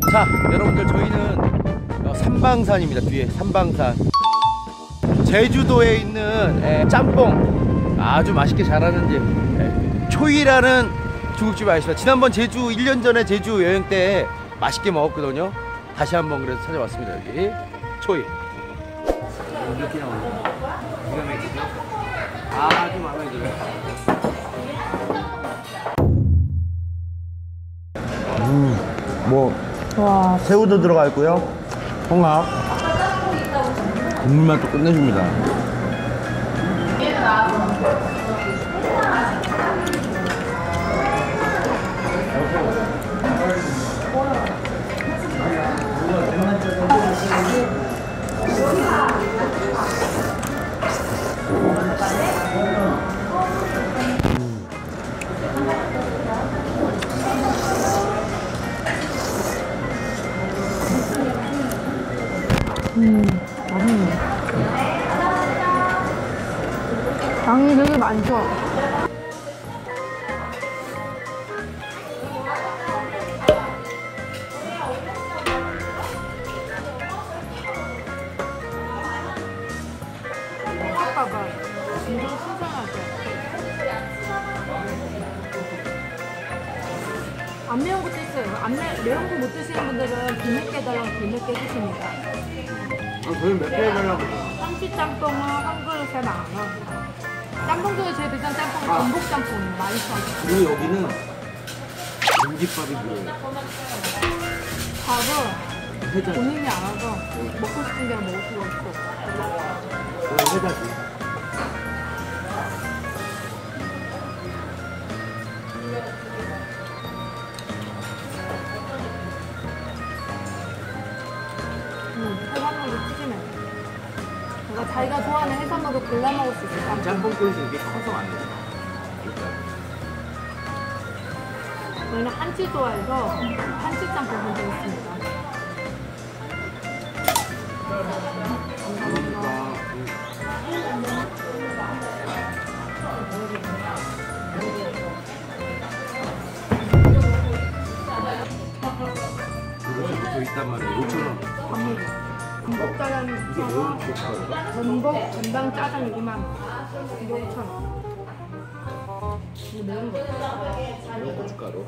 자, 여러분들 저희는 삼방산입니다. 뒤에 삼방산. 제주도에 있는 짬뽕 아주 맛있게 잘하는 초이라는 중국집 아시죠? 지난번 1년 전에 제주 여행 때 맛있게 먹었거든요. 다시 한번 그래서 찾아왔습니다. 여기 초이. 이렇게 나오는 거 기가 막히죠? 아주 마음에 들어요. 와, 새우도 들어가 있고요. 홍합. 국물만 또 끝내줍니다. 맛있네. 양이 되게 많죠? 아까봐 진짜 신선하죠? 안 매운 것도 있어요. 매운 거 못 드시는 분들은 비맵게 해달라고 비맵게 해주십니다. 저희 몇 개 해달라고? 참치 짬뽕은 한 그릇에 10,000원. 짬뽕 중에 제일 비싼 짬뽕은 전복 짬뽕이에요. 12,000원. 그리고 여기는 공깃밥이 뭐예요? 밥은 본인이 알아서 먹고 싶은 대로 먹을 수가 있고. 해자지. 해산물도 튀기면 그러니까 자기가 좋아하는 해산물을 골라 먹을 수 있어요. 짬뽕 그릇이 이게 커서 안 돼요. 저희는 한치 좋아해서 한치 짬뽕 선택했습니다. 그릇이 있단 말이에요. 5,000원. 전복 짜장 이게 매운 고춧가루가? 전복 전방 짜장 이거만 5,000원. 이거 매운 거. 매운 고춧가루.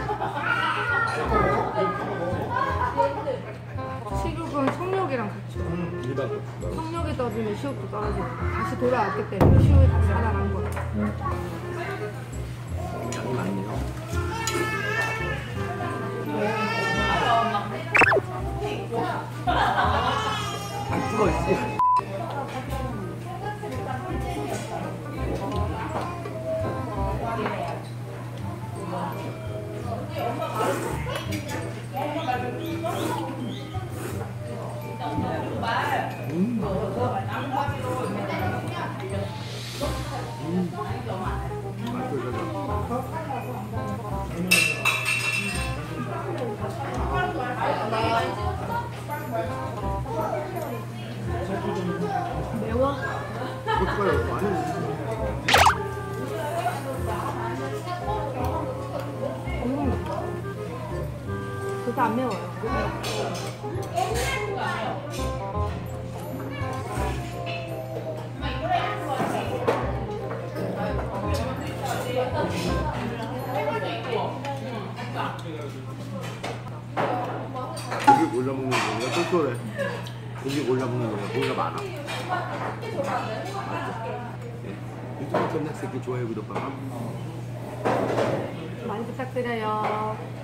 식욕은 청력이랑 같이. 일반 고춧가루. 청력이 떨어지면 식욕도 떨어지고 다시 돌아왔기 때문에 식욕이 다시 살아난 거예요. 양이 많네요. 안 뜨거 있지? 매워? 고춧가루 많이 그것도 안 매워요. 고기 올려 먹는 거보다 쏠쏠해. 고기 올려 먹는 거보다 고기가 많아. 맞죠? 유튜브 검색새끼 좋아요 구독 봐. 많이 부탁드려요.